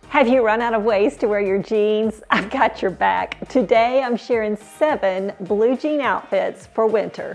Have you run out of ways to wear your jeans? I've got your back. Today I'm sharing 7 blue jean outfits for winter.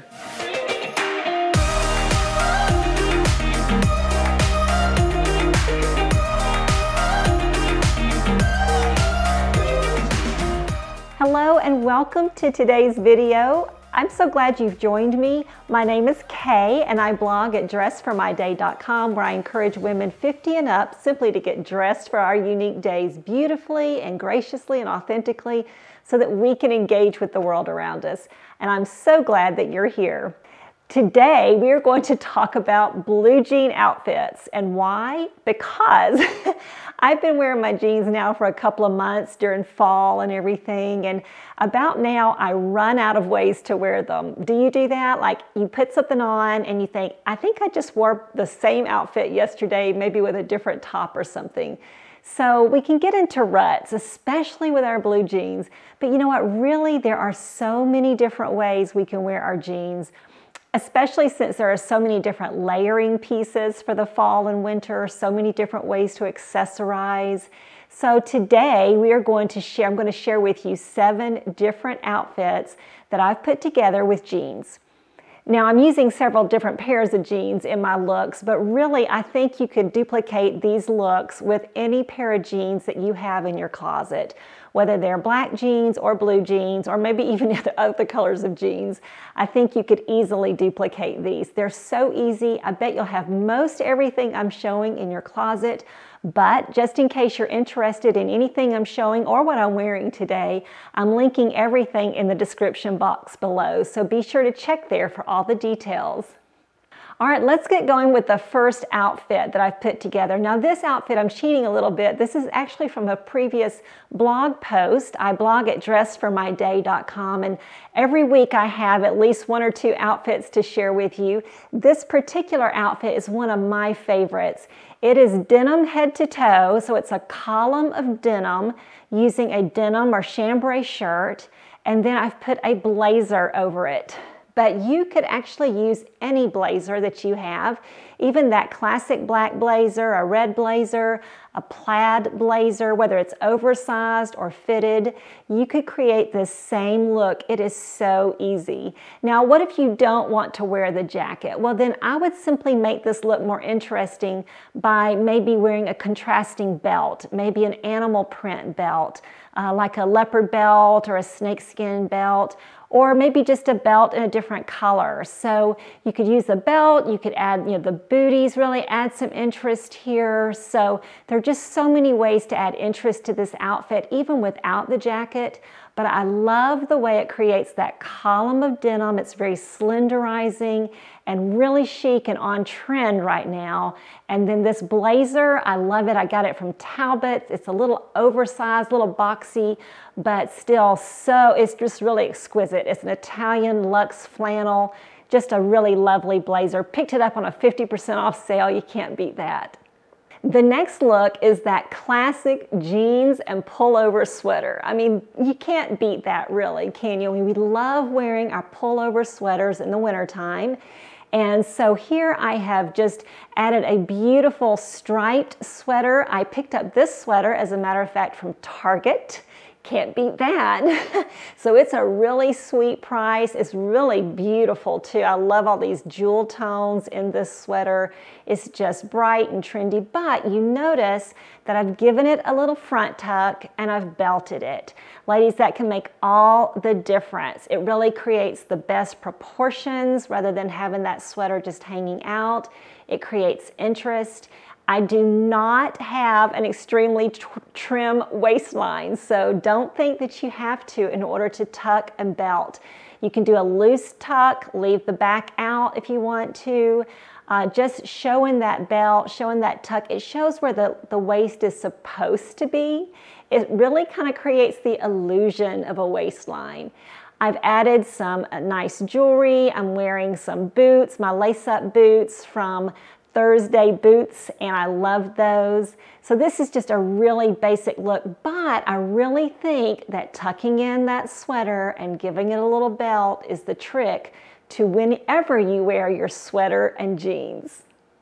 Hello and welcome to today's video. I'm so glad you've joined me. My name is Kay and I blog at dressformyday.com, where I encourage women 50 and up simply to get dressed for our unique days beautifully and graciously and authentically so that we can engage with the world around us. And I'm so glad that you're here. Today, we are going to talk about blue jean outfits. And why? Because I've been wearing my jeans now for a couple of months during fall and everything. And about now, I run out of ways to wear them. Do you do that? Like you put something on and you think, I think I just wore the same outfit yesterday, maybe with a different top or something. So we can get into ruts, especially with our blue jeans. But you know what? Really, there are so many different ways we can wear our jeans, especially since there are so many different layering pieces for the fall and winter, so many different ways to accessorize. So today I'm going to share with you 7 different outfits that I've put together with jeans. Now I'm using several different pairs of jeans in my looks, but really I think you could duplicate these looks with any pair of jeans that you have in your closet, whether they're black jeans or blue jeans, or maybe even other colors of jeans. I think you could easily duplicate these. They're so easy. I bet you'll have most everything I'm showing in your closet, but just in case you're interested in anything I'm showing or what I'm wearing today, I'm linking everything in the description box below, so be sure to check there for all the details. All right, let's get going with the first outfit that I've put together. Now this outfit, I'm cheating a little bit. This is actually from a previous blog post. I blog at dressformyday.com, and every week I have at least 1 or 2 outfits to share with you. This particular outfit is one of my favorites. It is denim head to toe, so it's a column of denim using a denim or chambray shirt, and then I've put a blazer over it. But you could actually use any blazer that you have, even that classic black blazer, a red blazer, a plaid blazer, whether it's oversized or fitted, you could create this same look. It is so easy. Now, what if you don't want to wear the jacket? Well, then I would simply make this look more interesting by maybe wearing a contrasting belt, maybe an animal print belt, like a leopard belt or a snakeskin belt, or maybe just a belt in a different color. So you could use a belt, you could add, the booties really add some interest here. So there are just so many ways to add interest to this outfit, even without the jacket. But I love the way it creates that column of denim. It's very slenderizing and really chic and on trend right now. And then this blazer, I love it. I got it from Talbot. It's a little oversized, a little boxy, but still it's just really exquisite. It's an Italian luxe flannel, just a really lovely blazer. Picked it up on a 50% off sale. You can't beat that. The next look is that classic jeans and pullover sweater. I mean, you can't beat that really, can you? I mean, we love wearing our pullover sweaters in the wintertime. And so here I have just added a beautiful striped sweater. I picked up this sweater, as a matter of fact, from Target. Can't beat that. So it's a really sweet price. It's really beautiful too. I love all these jewel tones in this sweater. It's just bright and trendy, but you notice that I've given it a little front tuck and I've belted it. Ladies, that can make all the difference. It really creates the best proportions rather than having that sweater just hanging out. It creates interest. I do not have an extremely trim waistline, so don't think that you have to in order to tuck and belt. You can do a loose tuck, leave the back out if you want to. Just showing that belt, showing that tuck, it shows where the waist is supposed to be. It really kind of creates the illusion of a waistline. I've added some nice jewelry. I'm wearing some boots, my lace-up boots from Thursday Boots, and I love those. So this is just a really basic look, but I really think that tucking in that sweater and giving it a little belt is the trick to whenever you wear your sweater and jeans.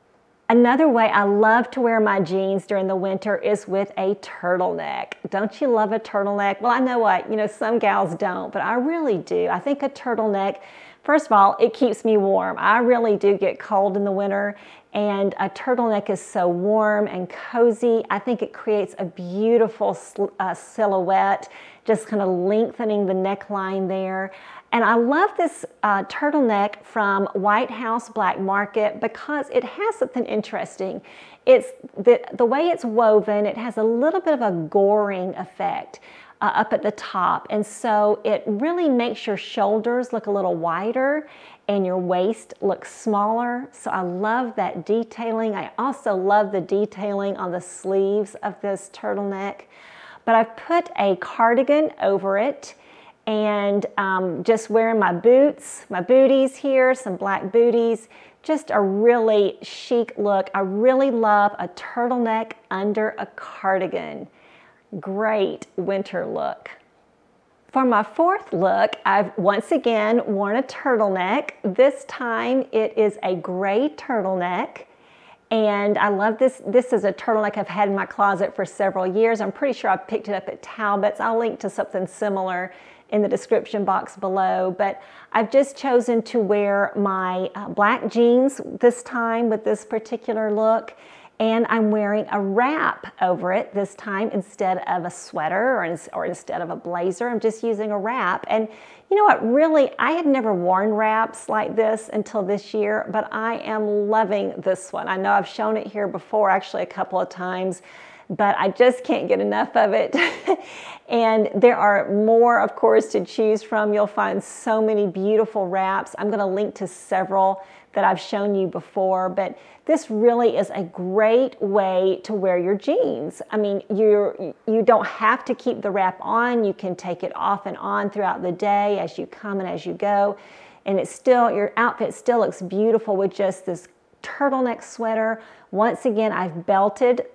Another way I love to wear my jeans during the winter is with a turtleneck. Don't you love a turtleneck? Well, I know what, some gals don't, but I really do. I think a turtleneck, first of all, it keeps me warm. I really do get cold in the winter, and a turtleneck is so warm and cozy. I think it creates a beautiful silhouette, just kind of lengthening the neckline there. And I love this turtleneck from White House Black Market because it has something interesting. It's the way it's woven, it has a little bit of a goring effect up at the top. And so it really makes your shoulders look a little wider and your waist looks smaller. So I love that detailing. I also love the detailing on the sleeves of this turtleneck. But I've put a cardigan over it, and just wearing my boots, my booties here, some black booties, just a really chic look. I really love a turtleneck under a cardigan. Great winter look. For my fourth look, I've once again worn a turtleneck. This time it is a gray turtleneck. And I love this. This is a turtleneck I've had in my closet for several years. I'm pretty sure I picked it up at Talbot's. I'll link to something similar in the description box below. But I've just chosen to wear my black jeans this time with this particular look. And I'm wearing a wrap over it this time instead of a sweater or instead of a blazer. I'm just using a wrap. And you know what, really, I had never worn wraps like this until this year, but I am loving this one. I know I've shown it here before, actually a couple of times, but I just can't get enough of it. And there are more, of course, to choose from. You'll find so many beautiful wraps. I'm going to link to several that I've shown you before, but this really is a great way to wear your jeans. I mean, you don't have to keep the wrap on. You can take it off and on throughout the day as you come and as you go. And it's still, your outfit still looks beautiful with just this turtleneck sweater. Once again, I've belted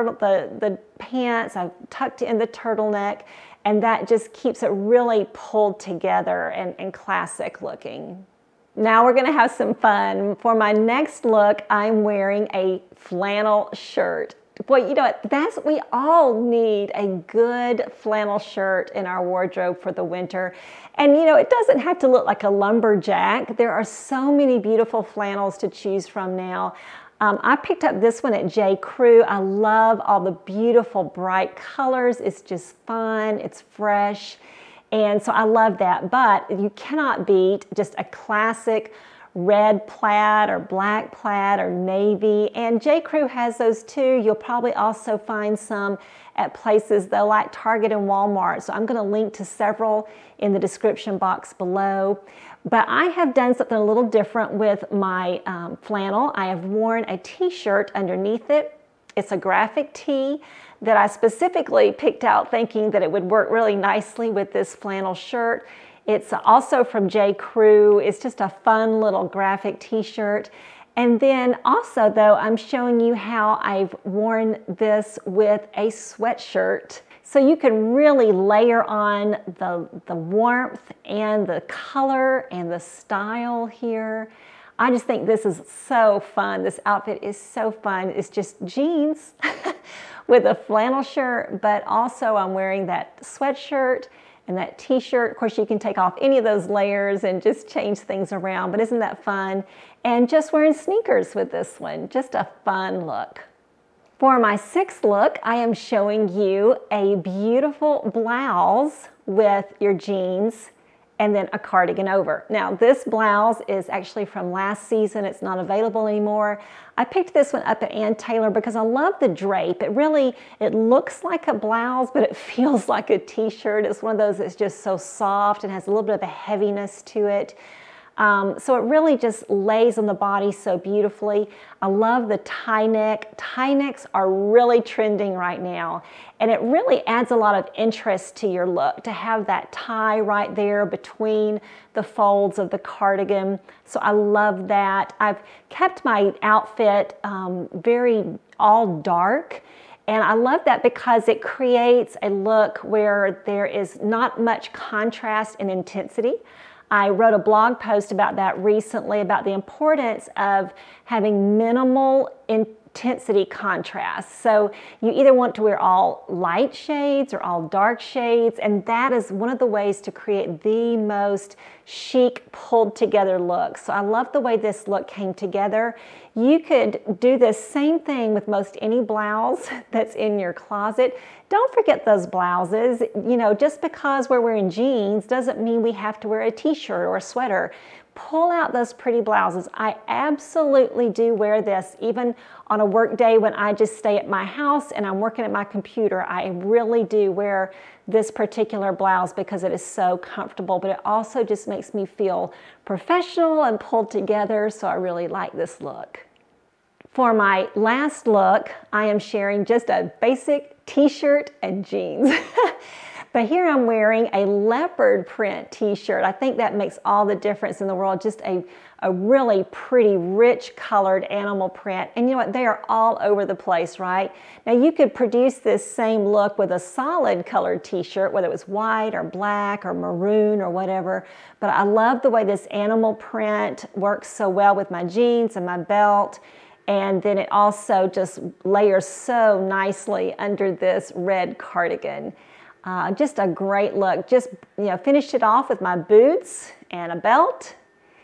the pants, I've tucked in the turtleneck, and that just keeps it really pulled together and classic looking. Now we're going to have some fun. For my next look, I'm wearing a flannel shirt. Boy, you know what? We all need a good flannel shirt in our wardrobe for the winter. And you know, it doesn't have to look like a lumberjack. There are so many beautiful flannels to choose from now. I picked up this one at J. Crew. I love all the beautiful bright colors. It's just fun. It's fresh. And so I love that, but you cannot beat just a classic red plaid or black plaid or navy. And J. Crew has those too. You'll probably also find some at places though like Target and Walmart. So I'm going to link to several in the description box below. But I have done something a little different with my flannel. I have worn a t-shirt underneath it. It's a graphic tee that I specifically picked out thinking that it would work really nicely with this flannel shirt. It's also from J. Crew. It's just a fun little graphic t-shirt. And then also though, I'm showing you how I've worn this with a sweatshirt. So you can really layer on the warmth and the color and the style here. I just think this is so fun. This outfit is so fun. It's just jeans with a flannel shirt, but also I'm wearing that sweatshirt and that t-shirt. Of course, you can take off any of those layers and just change things around, but isn't that fun? And just wearing sneakers with this one, just a fun look. For my sixth look, I am showing you a beautiful blouse with your jeans and then a cardigan over. Now this blouse is actually from last season. It's not available anymore. I picked this one up at Ann Taylor because I love the drape. It looks like a blouse, but it feels like a t-shirt. It's one of those that's just so soft and has a little bit of a heaviness to it. So it really just lays on the body so beautifully. I love the tie neck. Tie necks are really trending right now, and it really adds a lot of interest to your look to have that tie right there between the folds of the cardigan. So I love that. I've kept my outfit very all dark. And I love that because it creates a look where there is not much contrast and intensity. I wrote a blog post about that recently, about the importance of having minimal intensity contrast. So you either want to wear all light shades or all dark shades, and that is one of the ways to create the most chic, pulled together look. So I love the way this look came together. You could do this same thing with most any blouse that's in your closet. Don't forget those blouses. You know, just because we're wearing jeans doesn't mean we have to wear a t-shirt or a sweater. Pull out those pretty blouses. I absolutely do wear this even on a work day when I just stay at my house and I'm working at my computer. I really do wear this particular blouse because it is so comfortable, but it also just makes me feel professional and pulled together, so I really like this look. For my last look, I am sharing just a basic t-shirt and jeans. But here I'm wearing a leopard print t-shirt. I think that makes all the difference in the world. Just a really pretty, rich colored animal print. And you know what? They are all over the place, right? Now you could produce this same look with a solid colored t-shirt, whether it was white or black or maroon or whatever. But I love the way this animal print works so well with my jeans and my belt. And then it also just layers so nicely under this red cardigan. Just a great look. Just, you know, finished it off with my boots and a belt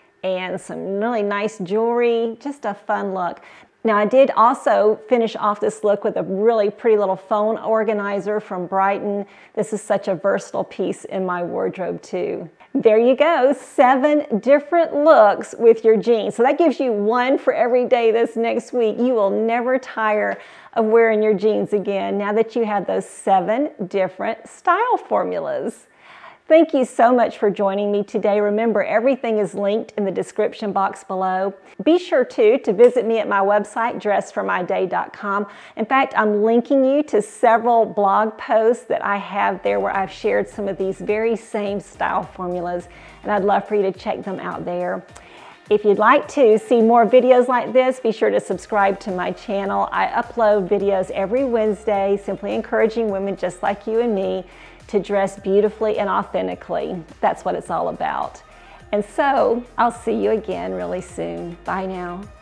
and some really nice jewelry. Just a fun look. Now I did also finish off this look with a really pretty little phone organizer from Brighton. This is such a versatile piece in my wardrobe too. There you go, 7 different looks with your jeans. So that gives you one for every day this next week. You will never tire of wearing your jeans again now that you have those 7 different style formulas. Thank you so much for joining me today. Remember, everything is linked in the description box below. Be sure to visit me at my website, dressformyday.com. In fact, I'm linking you to several blog posts that I have there where I've shared some of these very same style formulas, and I'd love for you to check them out there. If you'd like to see more videos like this, be sure to subscribe to my channel. I upload videos every Wednesday, simply encouraging women just like you and me to dress beautifully and authentically. That's what it's all about. And so I'll see you again really soon. Bye now.